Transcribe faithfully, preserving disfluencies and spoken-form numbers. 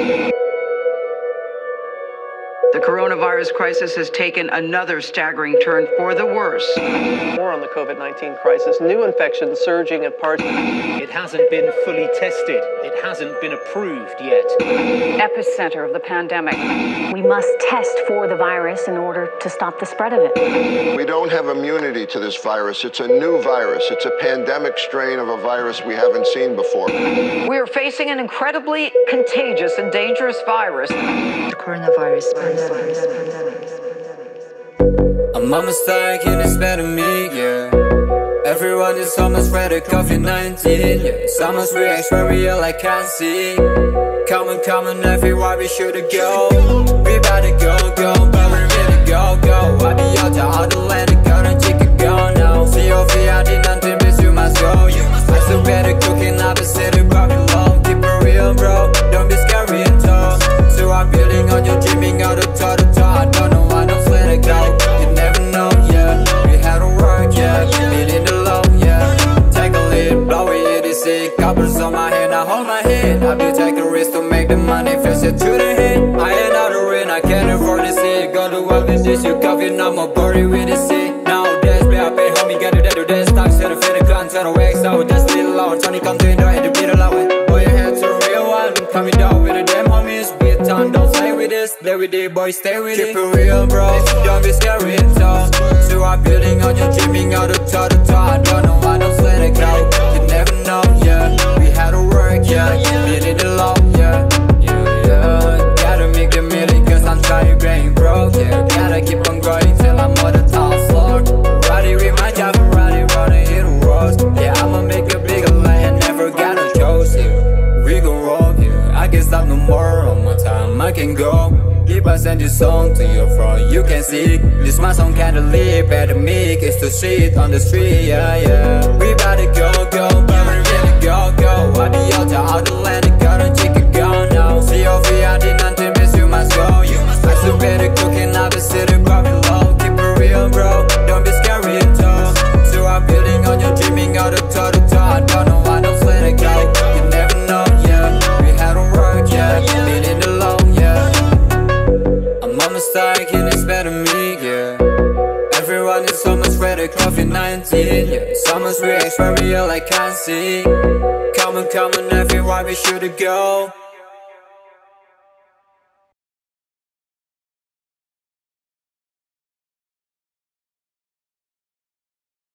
The coronavirus crisis has taken another staggering turn for the worse. More on the COVID nineteen crisis. New infections surging at parts. It hasn't been fully tested. It hasn't been approved yet. Epicenter of the pandemic. We must test for the virus in order to stop the spread of it. We don't have immunity to this virus. It's a new virus. It's a pandemic strain of a virus we haven't seen before. We are facing an incredibly contagious and dangerous virus. The coronavirus pandemic. I'm a mistake in this pandemic, yeah. Everyone is almost ready, COVID nineteen, yeah. Someone's reacts where we all I can't see. Come on, come on, everywhere we should go. We better go, go, but we really go, go. I be out to all the land, gonna take a go now. C O V, I did nothing, but you must go. I still better cooking up a city, but we long. Keep it real, bro, don't be scary and tough. So I'm building on your dreaming out of toe to toe. I don't know why, don't let it go. You never know, yeah. We had to work, yeah. Feeling the low, yeah. Take a lead, blow it, it's sick. Coppers on my head, now hold my head. I be taking risks to make the money, face it to the head. I ain't out of rain, I can't afford to see it. Go to work with this, you coffee, no more buried with the sick. Nowadays, be I pay homie, get it, that do this. Talk, set a fit, a gun, turn a wax out. Just a little loud, Tony come to it, don't hit the beat a loud. Boy, your head's a real one, coming down with the damn homies. Don't play with this, play with it, boy, stay with it. Keep it real, bro, don't be scary and tough. So I'm building on your dreaming out of toe to toe. I don't know why, don't let it go. You never know, yeah. We had to work, yeah. Needed it alone, yeah. Yeah, yeah. Gotta make the million, cause I'm trying to get broke, yeah. Gotta keep on growing till I'm on the top floor. Ready with my job, I'm ready, running hit the roads. Yeah, I'ma make a bigger land, never got no choice, yeah. We gon' roll, yeah. I can't stop no more. I can go. If I send this song to your front, you can see this my song kinda live. Better make is to see it on the street, yeah, yeah. We better go, go, but we really go, go. I be out to all the land, gotta take a go now. C O V, I did nothing, miss you must go. You must I still better cooking up a city, probably low. Keep it real, bro, don't be scary and tough. So I'm building on your dreaming out of toe to toe. I don't know why, don't let it go. You never know, yeah. We had to work, yeah. Feeling the low. Mistake in this pandemic, yeah. Everyone is almost ready, COVID nineteen, yeah. Someone's reacts where we all I can't see. Come on, come on, everywhere we should go.